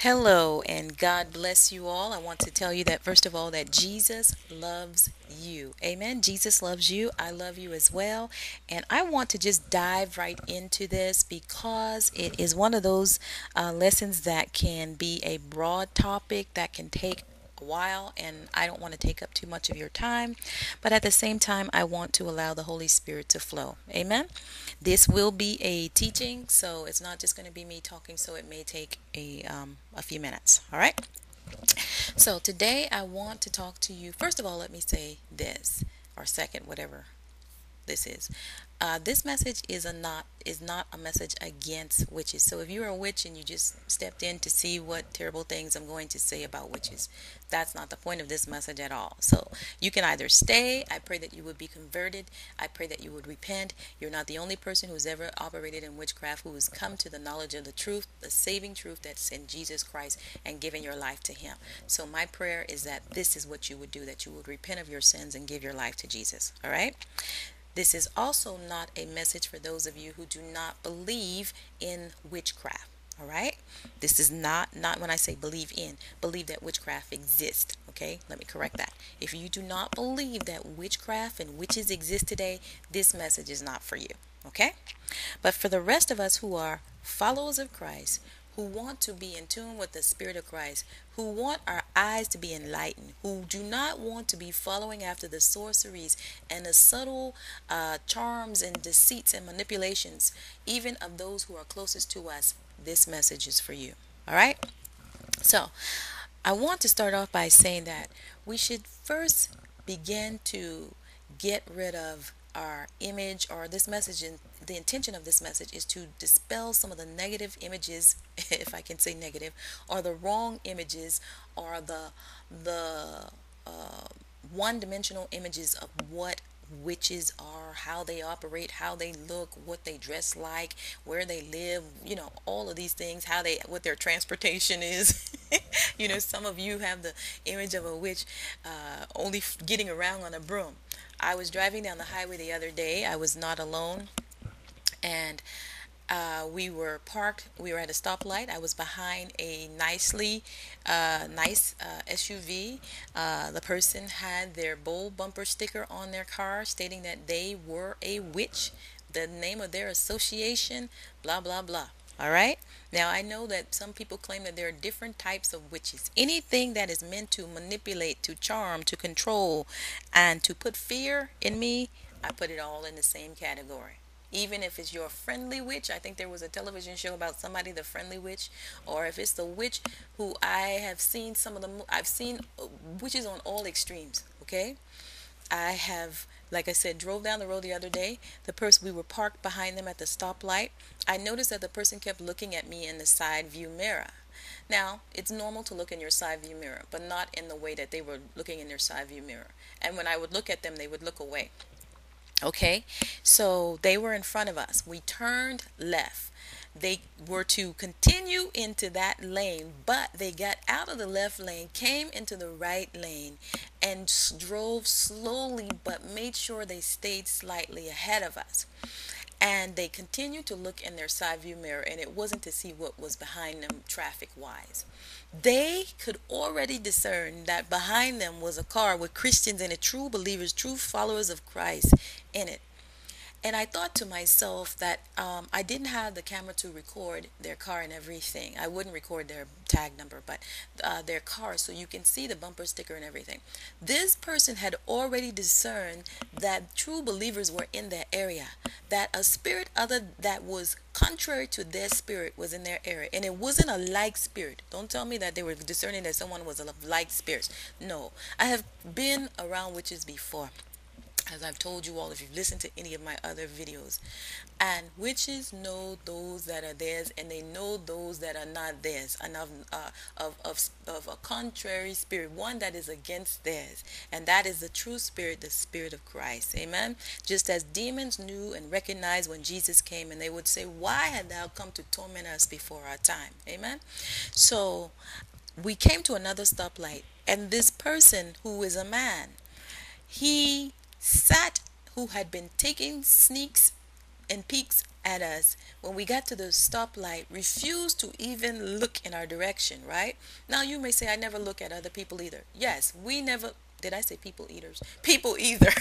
Hello and God bless you all. I want to tell you that first of all that Jesus loves you. Amen. Jesus loves you. I love you as well. And I want to just dive right into this because it is one of those lessons that can be a broad topic that can take a while, and I don't want to take up too much of your time, but at the same time I want to allow the Holy Spirit to flow. Amen. This will be a teaching, so it's not just going to be me talking, so it may take a few minutes. All right. So today I want to talk to you. First of all, let me say this, or second, whatever this is. This message is not a message against witches. So if you're a witch and you just stepped in to see what terrible things I'm going to say about witches, that's not the point of this message at all. So you can either stay. I pray that you would be converted. I pray that you would repent. You're not the only person who's ever operated in witchcraft who has come to the knowledge of the truth, the saving truth that's in Jesus Christ, and given your life to Him. So my prayer is that this is what you would do, that you would repent of your sins and give your life to Jesus. All right. This is also not a message for those of you who do not believe in witchcraft. All right? This is not when I say believe that witchcraft exists. Okay? Let me correct that. If you do not believe that witchcraft and witches exist today, this message is not for you. Okay? But for the rest of us who are followers of Christ, who want to be in tune with the Spirit of Christ, who want our eyes to be enlightened, who do not want to be following after the sorceries and the subtle charms and deceits and manipulations, even of those who are closest to us, this message is for you. All right? So, I want to start off by saying that we should first begin to get rid of our image, or this message, and the intention of this message is to dispel some of the negative images, if I can say negative, or the wrong images, or the one-dimensional images of what witches are, how they operate, how they look, what they dress like, where they live, all of these things, what their transportation is. Some of you have the image of a witch only getting around on a broom. I was driving down the highway the other day. I was not alone, and we were parked. We were at a stoplight. I was behind a nice SUV. The person had their bold bumper sticker on their car stating that they were a witch, the name of their association, blah, blah, blah. All right. Now, I know that some people claim that there are different types of witches. Anything that is meant to manipulate, to charm, to control, and to put fear in me, I put it all in the same category. Even if it's your friendly witch, I think there was a television show about somebody, the friendly witch, or if it's the witch who I have seen I've seen witches on all extremes, okay? I have, like I said, drove down the road the other day. We were parked behind them at the stoplight. I noticed that the person kept looking at me in the side view mirror. Now, it's normal to look in your side view mirror, but not in the way that they were looking in their side view mirror. And when I would look at them, they would look away. Okay, so they were in front of us. We turned left. They were to continue into that lane, but they got out of the left lane, came into the right lane, and drove slowly, but made sure they stayed slightly ahead of us. And they continued to look in their side view mirror, and it wasn't to see what was behind them traffic-wise. They could already discern that behind them was a car with Christians in it, true believers, true followers of Christ in it. And I thought to myself that I didn't have the camera to record their car and everything. I wouldn't record their tag number, but their car, so you can see the bumper sticker and everything. This person had already discerned that true believers were in their area, that a spirit other that was contrary to their spirit was in their area, and it wasn't a like spirit. Don't tell me that they were discerning that someone was a like spirit. No, I have been around witches before, as I've told you all, if you've listened to any of my other videos. And witches know those that are theirs, and they know those that are not theirs, and of a contrary spirit, one that is against theirs. And that is the true spirit, the Spirit of Christ. Amen. Just as demons knew and recognized when Jesus came, and they would say, "Why had thou come to torment us before our time?" Amen. So we came to another stoplight, and this person, who is a man, he who had been taking sneaks and peeks at us when we got to the stoplight, refused to even look in our direction, right? Now you may say, I never look at other people either. Yes, we never, did I say people eaters? People either.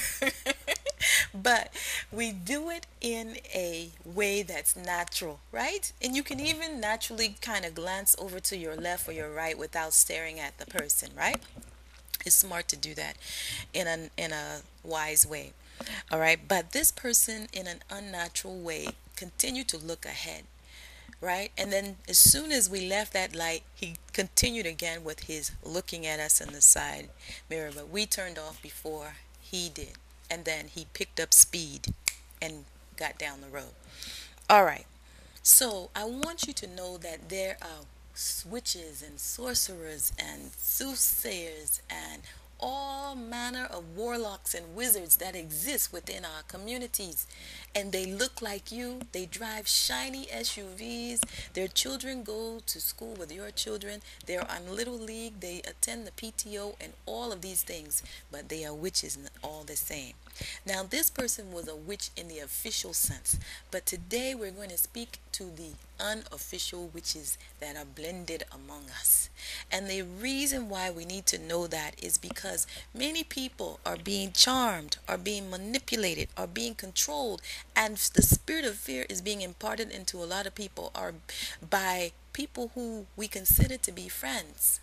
But we do it in a way that's natural, right? And you can even naturally kind of glance over to your left or your right without staring at the person, right? It's smart to do that in a wise way. All right, but this person in an unnatural way continued to look ahead, right? And then as soon as we left that light, he continued again with his looking at us in the side mirror, but we turned off before he did. And then he picked up speed and got down the road. All right. So I want you to know that there are witches and sorcerers and soothsayers and all manner of warlocks and wizards that exist within our communities. And they look like you. They drive shiny SUVs. Their children go to school with your children. They're on Little League. They attend the PTO and all of these things. But they are witches all the same. Now, this person was a witch in the official sense, but today we're going to speak to the unofficial witches that are blended among us. And the reason why we need to know that is because many people are being charmed, are being manipulated, are being controlled, and the spirit of fear is being imparted into a lot of people are by people who we consider to be friends.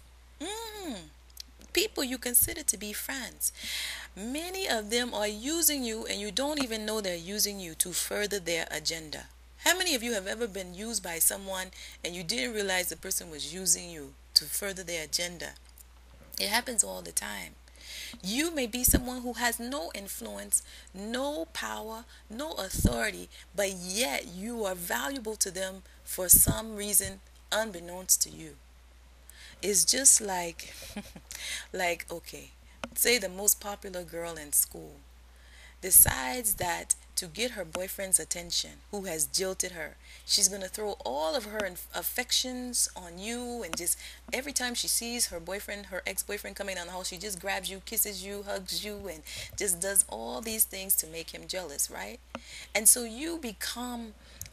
People you consider to be friends. Many of them are using you and you don't even know they're using you to further their agenda. How many of you have ever been used by someone and you didn't realize the person was using you to further their agenda? It happens all the time. You may be someone who has no influence, no power, no authority, but yet you are valuable to them for some reason unbeknownst to you. It's just like, okay, say the most popular girl in school decides that to get her boyfriend's attention, who has jilted her, she's going to throw all of her affections on you, and just every time she sees her boyfriend, her ex-boyfriend coming down the hall, she just grabs you, kisses you, hugs you, and just does all these things to make him jealous, right? And so you become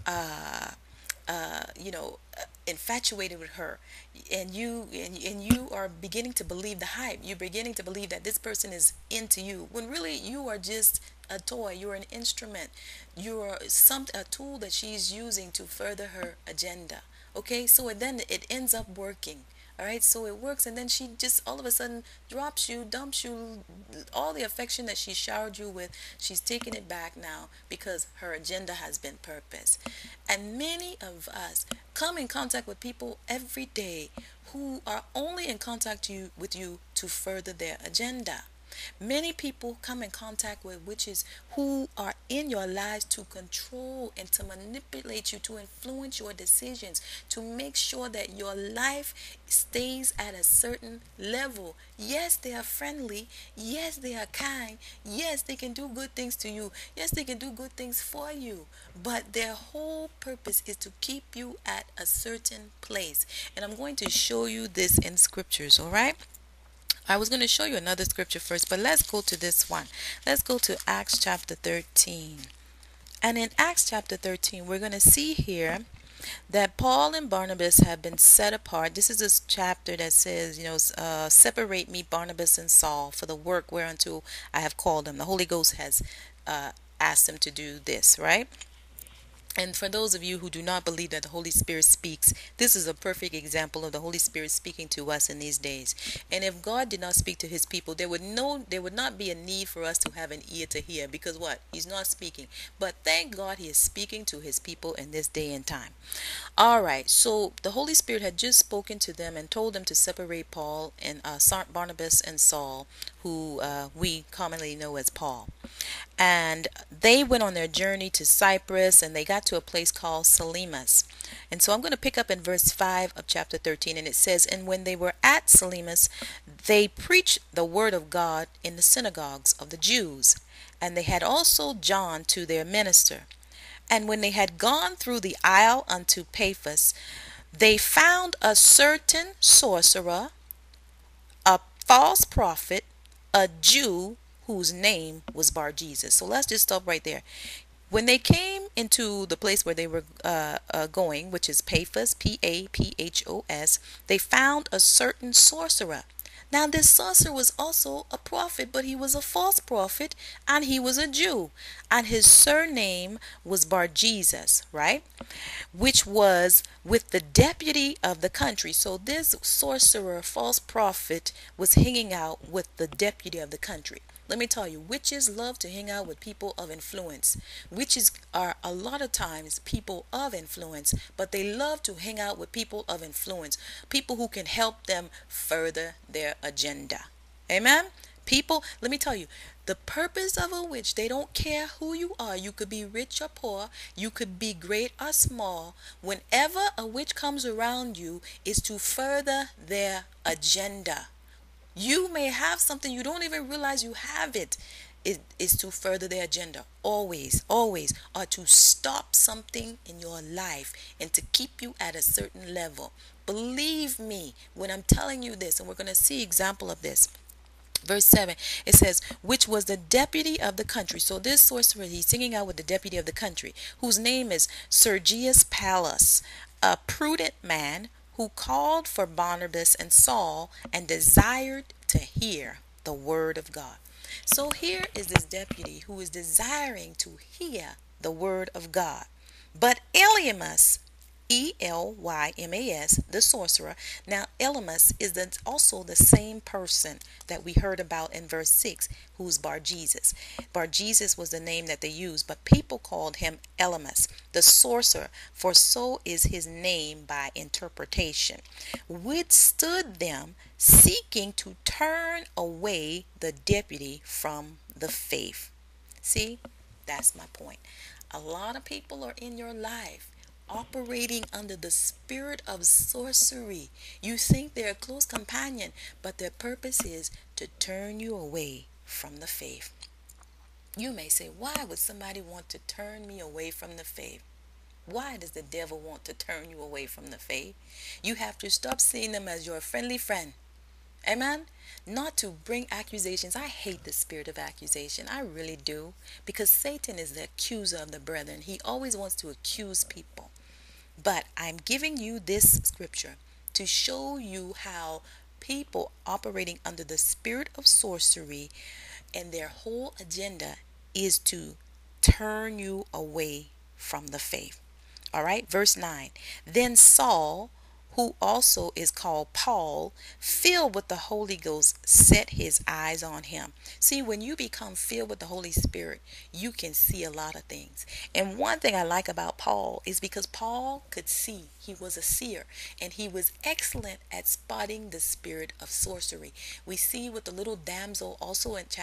infatuated with her, and you are beginning to believe the hype. You're beginning to believe that this person is into you, when really you are just a toy. You're an instrument. You're a tool that she's using to further her agenda. Okay, so then it ends up working. All right, so it works, and then she just all of a sudden drops you, dumps you, all the affection that she showered you with, she's taking it back now because her agenda has been purposed. And many of us come in contact with people every day who are only in contact with you to further their agenda. Many people come in contact with witches who are in your lives to control and to manipulate you, to influence your decisions, to make sure that your life stays at a certain level. Yes, they are friendly. Yes, they are kind. Yes, they can do good things to you. Yes, they can do good things for you. But their whole purpose is to keep you at a certain place. And I'm going to show you this in scriptures, all right? I was going to show you another scripture first, but let's go to this one. Let's go to Acts chapter 13. And in Acts chapter 13, we're going to see here that Paul and Barnabas have been set apart. This is this chapter that says, separate me, Barnabas and Saul, for the work whereunto I have called them. The Holy Ghost has asked them to do this, right? And for those of you who do not believe that the Holy Spirit speaks, this is a perfect example of the Holy Spirit speaking to us in these days. And if God did not speak to his people, there would not be a need for us to have an ear to hear, because what? He's not speaking. But thank God he is speaking to his people in this day and time. All right, so the Holy Spirit had just spoken to them and told them to separate Paul and Barnabas and Saul, who we commonly know as Paul. And they went on their journey to Cyprus, and they got to a place called Salamis. And so I'm going to pick up in verse 5 of chapter 13, and it says, and when they were at Salamis, they preached the word of God in the synagogues of the Jews, and they had also John to their minister. And when they had gone through the isle unto Paphos, they found a certain sorcerer, a false prophet, a Jew, whose name was Bar Jesus. So let's just stop right there. When they came into the place where they were going, which is Paphos, Paphos, they found a certain sorcerer. Now, this sorcerer was also a prophet, but he was a false prophet, and he was a Jew. And his surname was Bar Jesus, right? Which was with the deputy of the country. So this sorcerer, false prophet, was hanging out with the deputy of the country. Let me tell you, witches love to hang out with people of influence. Witches are a lot of times people of influence, but they love to hang out with people of influence, people who can help them further their agenda. Amen? People, let me tell you, the purpose of a witch, they don't care who you are. You could be rich or poor. You could be great or small. Whenever a witch comes around you, is to further their agenda. You may have something you don't even realize you have it. It is to further their agenda. Always, always. Or to stop something in your life and to keep you at a certain level. Believe me when I'm telling you this, and we're going to see example of this. Verse 7, it says, which was the deputy of the country. So this sorcerer, he's singing out with the deputy of the country, whose name is Sergius Paulus, a prudent man who called for Barnabas and Saul and desired to hear the word of God. So here is this deputy who is desiring to hear the word of God. But Elymas, Elymas, the sorcerer. Now, Elymas is also the same person that we heard about in verse 6, who's Bar Jesus. Bar Jesus was the name that they used, but people called him Elymas, the sorcerer, for so is his name by interpretation, withstood them, seeking to turn away the deputy from the faith. See, that's my point. A lot of people are in your life operating under the spirit of sorcery. You think they're a close companion, but their purpose is to turn you away from the faith. You may say, why would somebody want to turn me away from the faith? Why does the devil want to turn you away from the faith? You have to stop seeing them as your friendly friend. Amen? Not to bring accusations. I hate the spirit of accusation. I really do. Because Satan is the accuser of the brethren. He always wants to accuse people. But I'm giving you this scripture to show you how people operating under the spirit of sorcery and their whole agenda is to turn you away from the faith. All right, verse 9. Then Saul, who also is called Paul, filled with the Holy Ghost, set his eyes on him. See, when you become filled with the Holy Spirit, you can see a lot of things. And one thing I like about Paul is because Paul could see. He was a seer, and he was excellent at spotting the spirit of sorcery. We see with the little damsel also in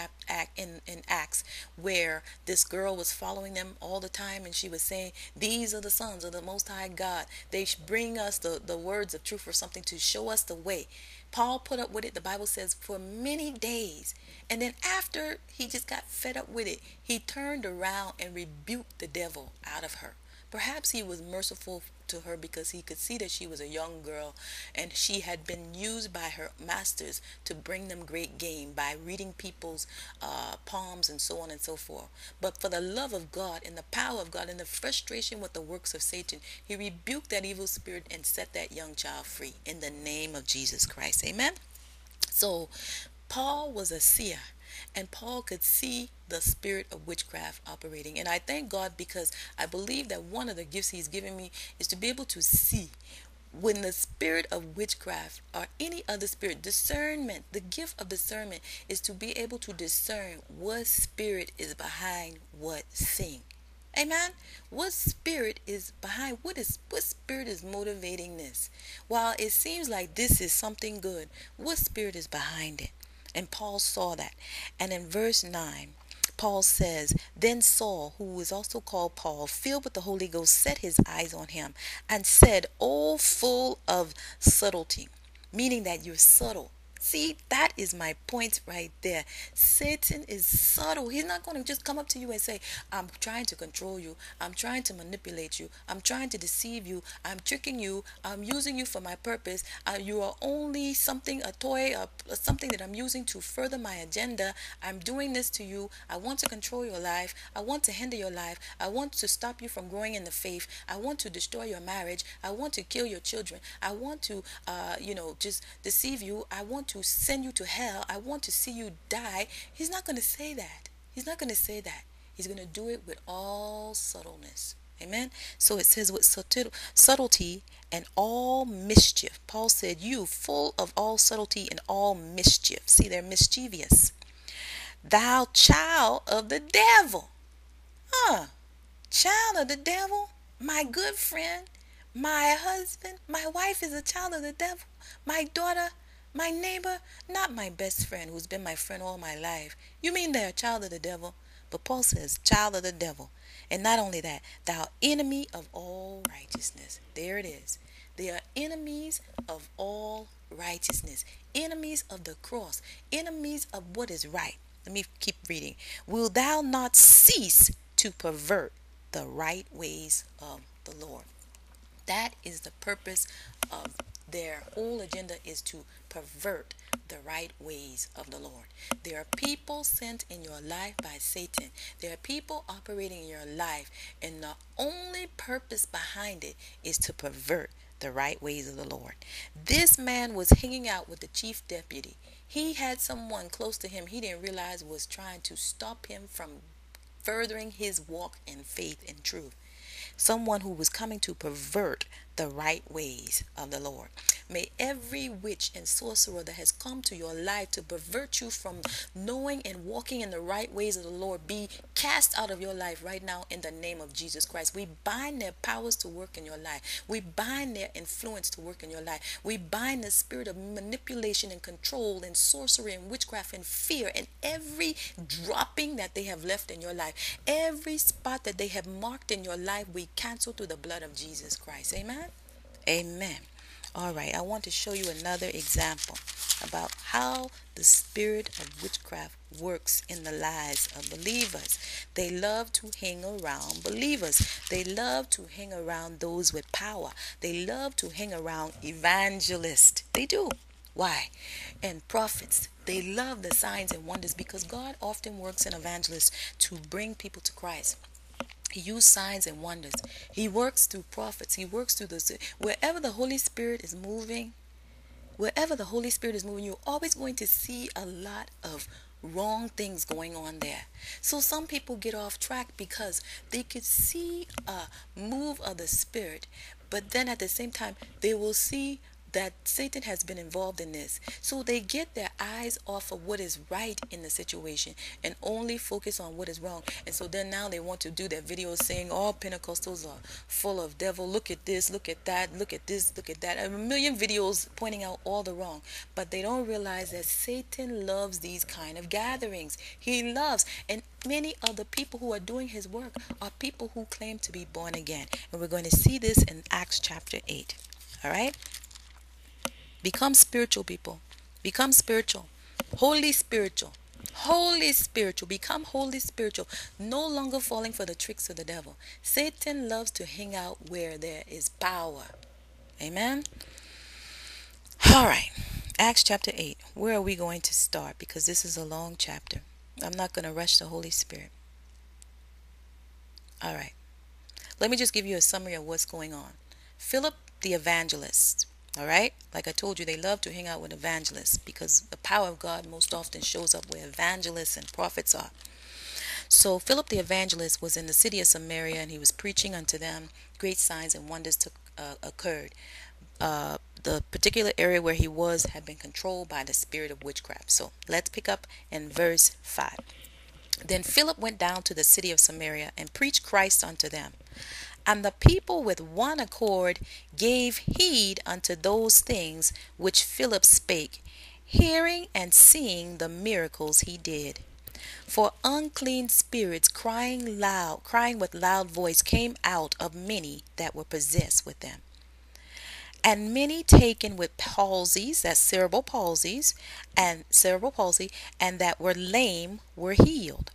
Acts, where this girl was following them all the time, and she was saying, these are the sons of the Most High God. They bring us the words of truth or something to show us the way. Paul put up with it, the Bible says, for many days. And then after he just got fed up with it, he turned around and rebuked the devil out of her. Perhaps he was merciful to her because he could see that she was a young girl and she had been used by her masters to bring them great gain by reading people's palms and so on and so forth. But for the love of God and the power of God and the frustration with the works of Satan, he rebuked that evil spirit and set that young child free in the name of Jesus Christ. Amen. So Paul was a seer, and Paul could see the spirit of witchcraft operating. And I thank God because I believe that one of the gifts he's given me is to be able to see when the spirit of witchcraft or any other spirit, discernment, the gift of discernment is to be able to discern what spirit is behind what thing. Amen. What spirit is behind what spirit is motivating this? While it seems like this is something good, what spirit is behind it? And Paul saw that. And in verse 9, Paul says, then Saul, who is also called Paul, filled with the Holy Ghost, set his eyes on him and said, "O full of subtlety," meaning that you're subtle. See, that is my point right there. Satan is subtle. He's not going to just come up to you and say, I'm trying to control you. I'm trying to manipulate you. I'm trying to deceive you. I'm tricking you. I'm using you for my purpose. You are only something, a toy, something that I'm using to further my agenda. I'm doing this to you. I want to control your life. I want to hinder your life. I want to stop you from growing in the faith. I want to destroy your marriage. I want to kill your children. I want to, just deceive you. I want to send you to hell. I want to see you die. He's not going to say that. He's not going to say that. He's going to do it with all subtleness. Amen. So it says with subtlety and all mischief. Paul said, you full of all subtlety and all mischief. See, they're mischievous. Thou child of the devil. Child of the devil? My good friend, my husband, my wife is a child of the devil. My daughter, my neighbor, not my best friend who's been my friend all my life. You mean they're a child of the devil? But Paul says, child of the devil. And not only that, thou enemy of all righteousness. There it is. They are enemies of all righteousness. Enemies of the cross. Enemies of what is right. Let me keep reading. Will thou not cease to pervert the right ways of the Lord? That is the purpose of their whole agenda, is to pervert the right ways of the Lord. There are people sent in your life by Satan. There are people operating in your life, and the only purpose behind it is to pervert the right ways of the Lord. This man was hanging out with the chief deputy. He had someone close to him he didn't realize was trying to stop him from furthering his walk in faith and truth. Someone who was coming to pervert the right ways of the Lord. May every witch and sorcerer that has come to your life to pervert you from knowing and walking in the right ways of the Lord be cast out of your life right now in the name of Jesus Christ. We bind their powers to work in your life. We bind their influence to work in your life. We bind the spirit of manipulation and control and sorcery and witchcraft and fear and every dropping that they have left in your life. Every spot that they have marked in your life, we cancel through the blood of Jesus Christ. Amen? Amen. All right, I want to show you another example about how the spirit of witchcraft works in the lives of believers. They love to hang around believers. They love to hang around those with power. They love to hang around evangelists. They do. Why? And prophets. They love the signs and wonders because God often works in evangelists to bring people to Christ. He used signs and wonders. He works through prophets. He works through the... Wherever the Holy Spirit is moving, you're always going to see a lot of wrong things going on there. So some people get off track because they could see a move of the Spirit, but then at the same time, they will see that Satan has been involved in this. So they get their eyes off of what is right in the situation and only focus on what is wrong. And so then now they want to do their videos saying all Pentecostals are full of devil. Look at this, look at that, look at this, look at that. A million videos pointing out all the wrong. But they don't realize that Satan loves these kind of gatherings. He loves. And many of the people who are doing his work are people who claim to be born again. And we're going to see this in Acts chapter 8. All right? Become spiritual, people. Become spiritual. Holy spiritual. Holy spiritual. Become holy spiritual. No longer falling for the tricks of the devil. Satan loves to hang out where there is power. Amen. All right. Acts chapter 8. Where are we going to start? Because this is a long chapter. I'm not going to rush the Holy Spirit. All right. Let me just give you a summary of what's going on. Philip the evangelist. All right. Like I told you, they love to hang out with evangelists because the power of God most often shows up where evangelists and prophets are. So Philip the evangelist was in the city of Samaria and he was preaching unto them. Great signs and wonders occurred. The particular area where he was had been controlled by the spirit of witchcraft. So let's pick up in verse 5. Then Philip went down to the city of Samaria and preached Christ unto them. And the people with one accord gave heed unto those things which Philip spake, hearing and seeing the miracles he did. For unclean spirits crying with loud voice came out of many that were possessed with them. And many taken with palsies, that's cerebral palsy, and that were lame were healed.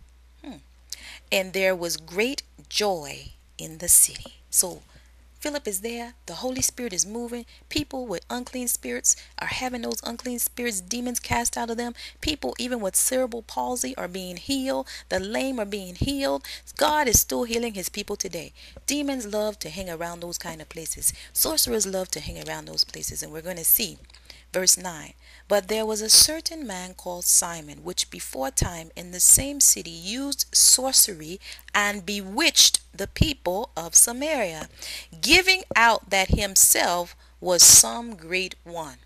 And there was great joy in the city. So Philip is there. The Holy Spirit is moving. People with unclean spirits are having those unclean spirits, demons cast out of them. People, even with cerebral palsy, are being healed. The lame are being healed. God is still healing his people today. Demons love to hang around those kind of places. Sorcerers love to hang around those places. And we're going to see verse 9. But there was a certain man called Simon, which before time in the same city used sorcery and bewitched the people of Samaria, giving out that himself was some great one.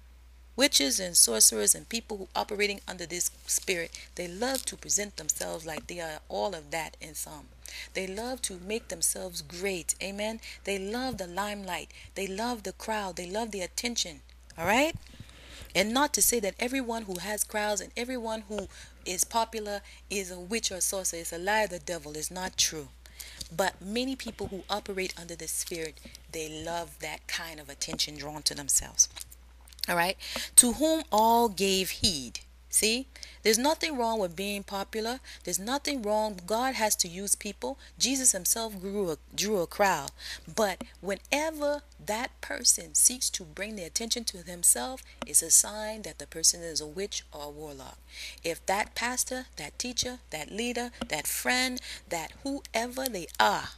Witches and sorcerers and people who operating under this spirit, they love to present themselves like they are all of that and some. They love to make themselves great. Amen. They love the limelight. They love the crowd. They love the attention. All right. And not to say that everyone who has crowds and everyone who is popular is a witch or sorcerer. It's a lie of the devil. It's not true. But many people who operate under the spirit, they love that kind of attention drawn to themselves. All right. To whom all gave heed. See, there's nothing wrong with being popular. There's nothing wrong. God has to use people. Jesus himself drew a crowd. But whenever that person seeks to bring the attention to himself, it's a sign that the person is a witch or a warlock. If that pastor, that teacher, that leader, that friend, that whoever they are,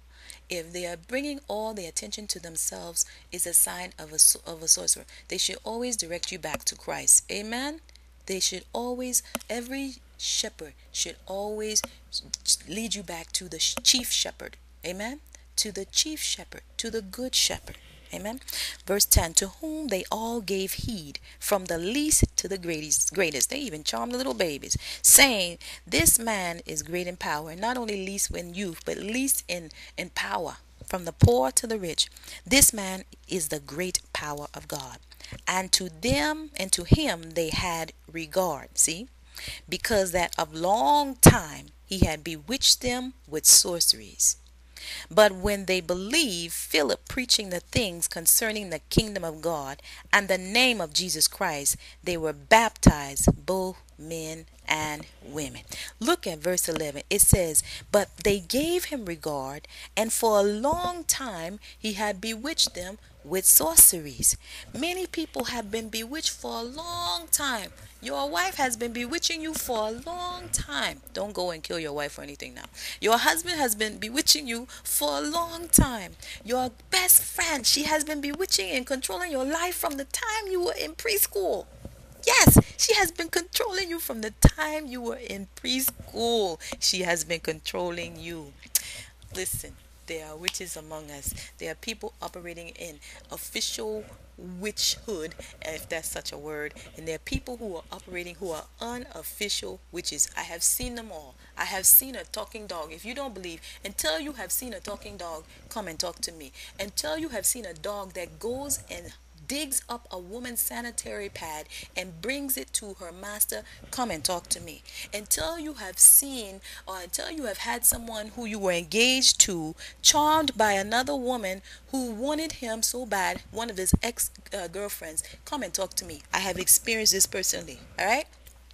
if they are bringing all the attention to themselves, is a sign of a sorcerer. They should always direct you back to Christ. Amen. They should always, every shepherd should always lead you back to the chief shepherd. Amen. To the chief shepherd, to the good shepherd. Amen. Verse 10, to whom they all gave heed, from the least to the greatest. They even charmed the little babies, saying, this man is great in power. And not only least in youth, but least in power. From the poor to the rich. This man is the great power of God. And to them and to him they had regard. See? Because that of long time he had bewitched them with sorceries. But when they believed Philip preaching the things concerning the kingdom of God and the name of Jesus Christ, they were baptized, both men and women. Look at verse 11. It says, but they gave him regard, and for a long time he had bewitched them with sorceries. Many people have been bewitched for a long time. Your wife has been bewitching you for a long time. Don't go and kill your wife or anything now. Your husband has been bewitching you for a long time. Your best friend, she has been bewitching and controlling your life from the time you were in preschool. Yes, she has been controlling you from the time you were in preschool. She has been controlling you. Listen, there are witches among us. There are people operating in official witchhood, if that's such a word. And there are people who are operating who are unofficial witches. I have seen them all. I have seen a talking dog. If you don't believe, until you have seen a talking dog, come and talk to me. Until you have seen a dog that goes and digs up a woman's sanitary pad and brings it to her master, come and talk to me. Until you have seen, or until you have had someone who you were engaged to charmed by another woman who wanted him so bad, one of his ex-girlfriends, come and talk to me. I have experienced this personally. All right.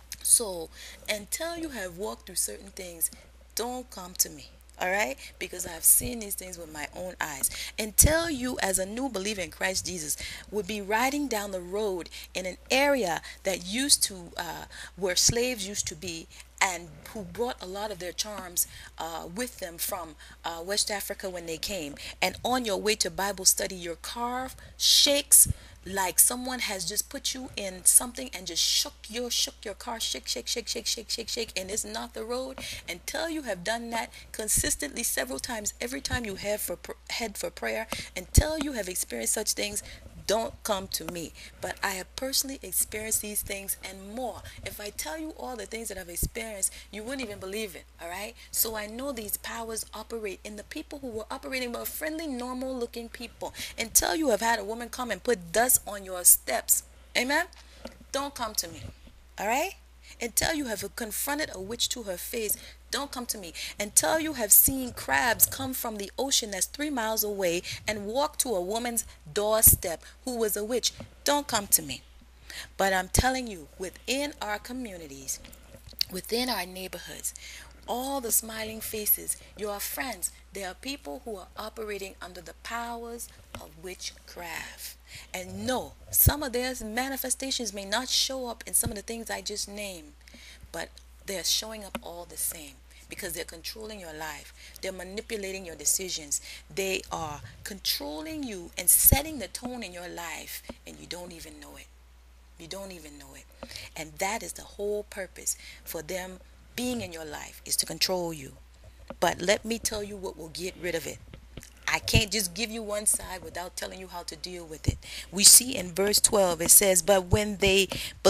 So until you have walked through certain things, don't come to me. All right, because I've seen these things with my own eyes. Until you, as a new believer in Christ Jesus, would be riding down the road in an area that used to, where slaves used to be, and who brought a lot of their charms with them from West Africa when they came. And on your way to Bible study, your car shakes like someone has just put you in something and just shook your car, shake, and it's not the road. Until you have done that consistently several times, every time you head for prayer, until you have experienced such things, don't come to me. But I have personally experienced these things and more. If I tell you all the things that I've experienced, you wouldn't even believe it. All right. So I know these powers operate in the people who were operating were friendly, normal looking people. Until you have had a woman come and put dust on your steps. Amen. Don't come to me. All right. Until you have confronted a witch to her face, Don't come to me. Until you have seen crabs come from the ocean that's 3 miles away and walk to a woman's doorstep who was a witch, don't come to me. But I'm telling you, within our communities, within our neighborhoods, all the smiling faces, your friends, there are people who are operating under the powers of witchcraft. And no, some of their manifestations may not show up in some of the things I just named, but they're showing up all the same because they're controlling your life. They're manipulating your decisions. They are controlling you and setting the tone in your life, and you don't even know it. You don't even know it. And that is the whole purpose for them being in your life, is to control you. But let me tell you what will get rid of it. I can't just give you one side without telling you how to deal with it. We see in verse 12, it says, "But when they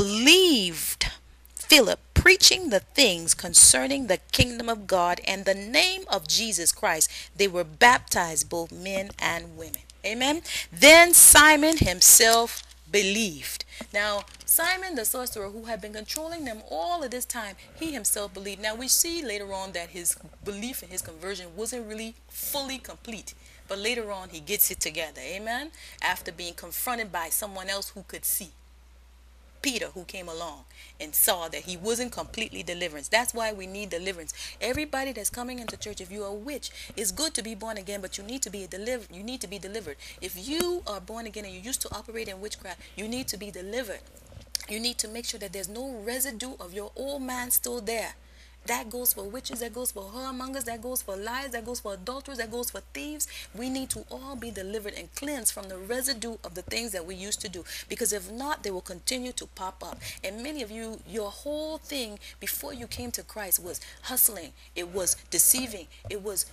believed Philip preaching the things concerning the kingdom of God and the name of Jesus Christ, they were baptized, both men and women." Amen. Then Simon himself believed. Now, Simon the sorcerer, who had been controlling them all of this time, he himself believed. Now, we see later on that his belief and his conversion wasn't really fully complete. But later on, he gets it together. Amen. After being confronted by someone else who could see. Peter, who came along and saw that he wasn't completely deliverance. That's why we need deliverance. Everybody that's coming into church, if you're a witch, it's good to be born again, but you need to be delivered. You need to be delivered. If you are born again and you used to operate in witchcraft, you need to be delivered. You need to make sure that there's no residue of your old man still there. That goes for witches, that goes for whoremongers, that goes for lies, that goes for adulterers, that goes for thieves. We need to all be delivered and cleansed from the residue of the things that we used to do. Because if not, they will continue to pop up. And many of you, your whole thing before you came to Christ was hustling. It was deceiving. It was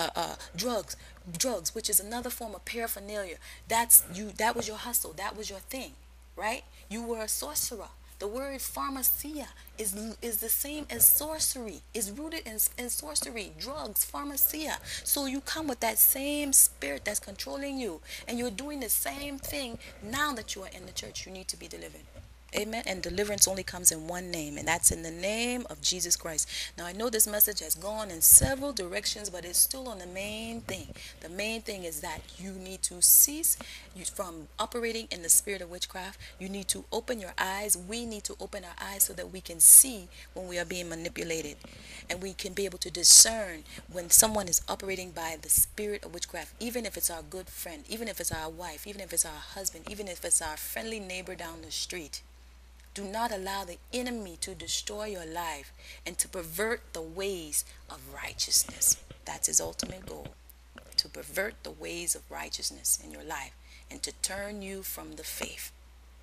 drugs, which is another form of paraphernalia. That's you. That was your hustle. That was your thing, right? You were a sorcerer. The word pharmacia is the same as sorcery. It's rooted in sorcery, drugs, pharmacia. So you come with that same spirit that's controlling you, and you're doing the same thing now that you are in the church. You need to be delivered. Amen. And deliverance only comes in one name, and that's in the name of Jesus Christ. Now, I know this message has gone in several directions, but it's still on the main thing. The main thing is that you need to cease from operating in the spirit of witchcraft. You need to open your eyes. We need to open our eyes so that we can see when we are being manipulated, and we can be able to discern when someone is operating by the spirit of witchcraft, even if it's our good friend, even if it's our wife, even if it's our husband, even if it's our friendly neighbor down the street. Do not allow the enemy to destroy your life and to pervert the ways of righteousness. That's his ultimate goal, to pervert the ways of righteousness in your life and to turn you from the faith.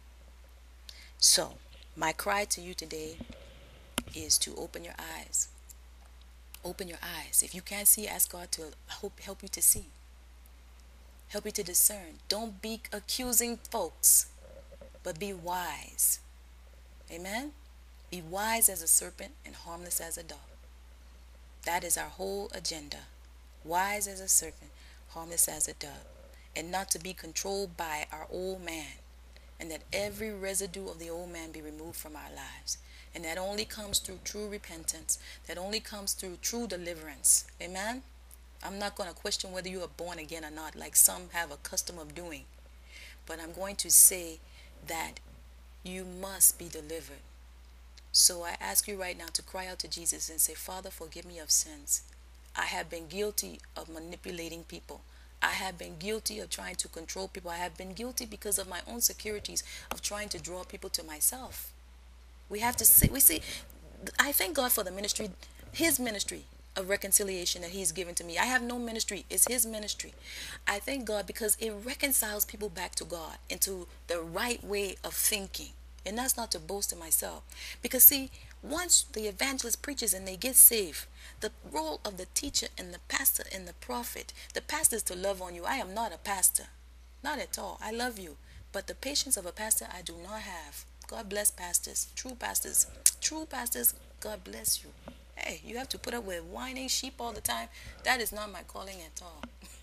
So, my cry to you today is to open your eyes. Open your eyes. If you can't see, ask God to help you to see. Help you to discern. Don't be accusing folks, but be wise. Amen? Be wise as a serpent and harmless as a dove. That is our whole agenda. Wise as a serpent, harmless as a dove. And not to be controlled by our old man. And that every residue of the old man be removed from our lives. And that only comes through true repentance. That only comes through true deliverance. Amen? I'm not going to question whether you are born again or not, like some have a custom of doing. But I'm going to say that you must be delivered. So I ask you right now to cry out to Jesus and say, "Father, forgive me of sins. I have been guilty of manipulating people. I have been guilty of trying to control people. I have been guilty because of my own securities of trying to draw people to myself." We have to see, I thank God for the ministry, his ministry of reconciliation that he's given to me. I have no ministry. It's his ministry. I thank God because it reconciles people back to God, into the right way of thinking. And that's not to boast in myself. Because see, once the evangelist preaches and they get saved, the role of the teacher and the pastor and the prophet, the pastor is to love on you. I am not a pastor. Not at all. I love you. But the patience of a pastor I do not have. God bless pastors. True pastors. True pastors, God bless you. Hey, you have to put up with whining sheep all the time. That is not my calling at all.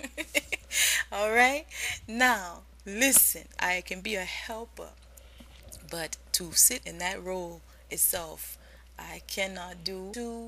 All right? Now, listen, I can be a helper, but to sit in that role itself, I cannot do.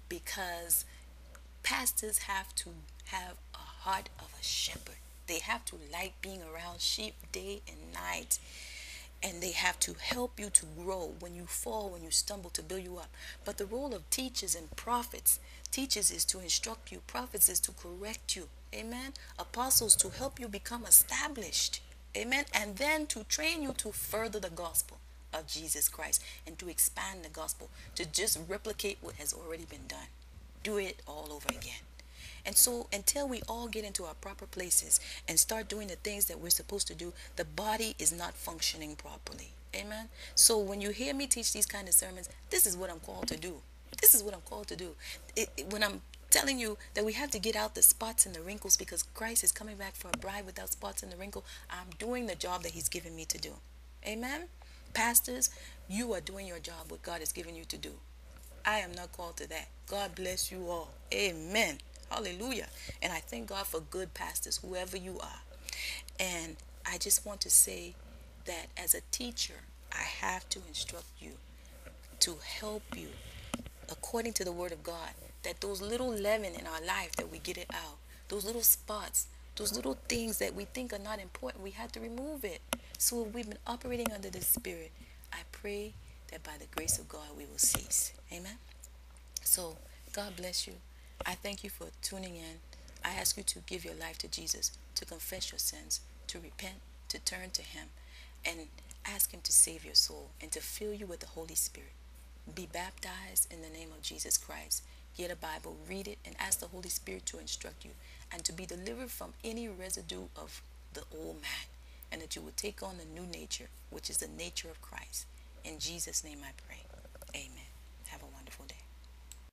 because pastors have to have a heart of a shepherd. They have to like being around sheep day and night. And they have to help you to grow when you fall, when you stumble, to build you up. But the role of teachers and prophets, teachers is to instruct you, prophets is to correct you. Amen. Apostles to help you become established. Amen. And then to train you to further the gospel of Jesus Christ and to expand the gospel, to just replicate what has already been done. Do it all over again. And so until we all get into our proper places and start doing the things that we're supposed to do, the body is not functioning properly. Amen. So when you hear me teach these kind of sermons, this is what I'm called to do. This is what I'm called to do. When I'm telling you that we have to get out the spots and the wrinkles because Christ is coming back for a bride without spots and the wrinkle, I'm doing the job that he's given me to do. Amen. Pastors, you are doing your job, what God has given you to do. I am not called to that. God bless you all. Amen. Hallelujah. And I thank God for good pastors, whoever you are. And I just want to say that as a teacher, I have to instruct you to help you according to the word of God, that those little leaven in our life that we get it out, those little spots, those little things that we think are not important, we have to remove it. So if we've been operating under the Spirit, I pray that by the grace of God we will cease. Amen. So God bless you. I thank you for tuning in. I ask you to give your life to Jesus, to confess your sins, to repent, to turn to him, and ask him to save your soul and to fill you with the Holy Spirit. Be baptized in the name of Jesus Christ. Get a Bible, read it, and ask the Holy Spirit to instruct you and to be delivered from any residue of the old man, and that you will take on the new nature, which is the nature of Christ. In Jesus' name I pray. Amen.